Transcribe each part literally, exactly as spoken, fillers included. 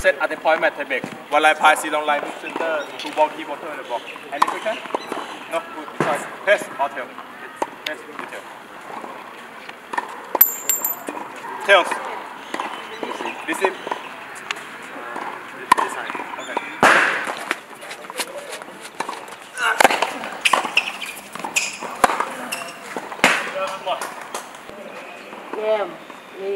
set at the point mat thay bek one line pie see long line move center two ball key motor in the block any quicker no good choice pace or tail pace detail tails this is this side okay game นี่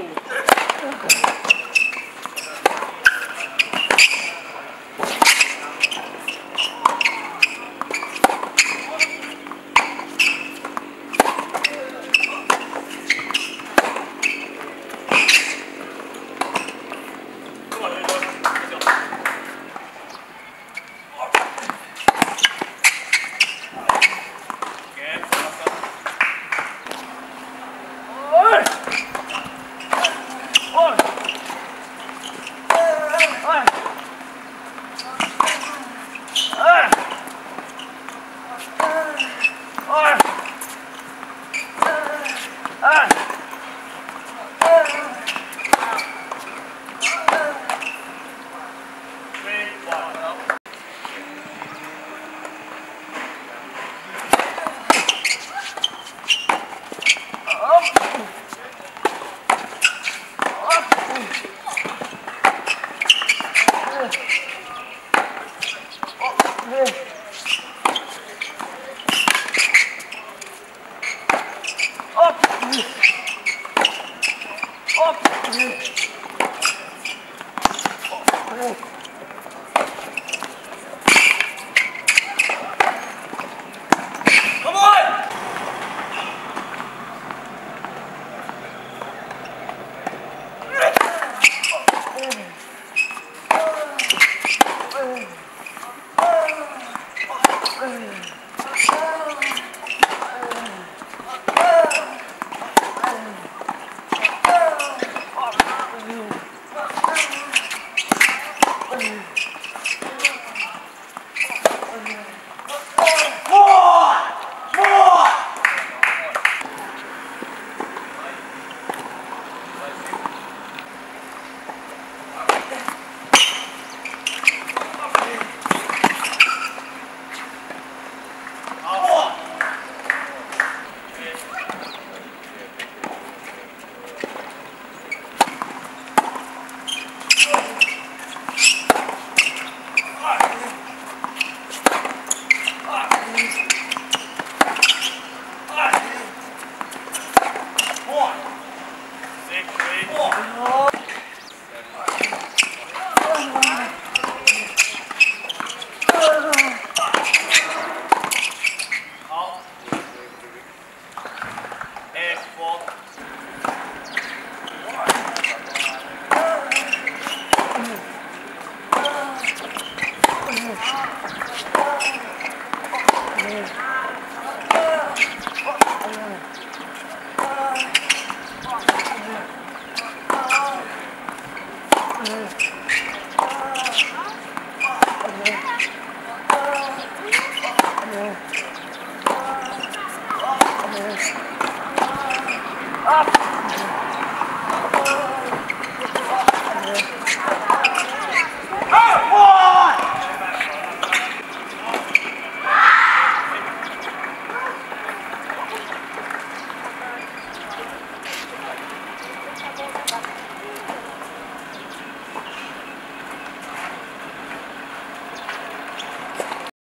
Mm-hmm.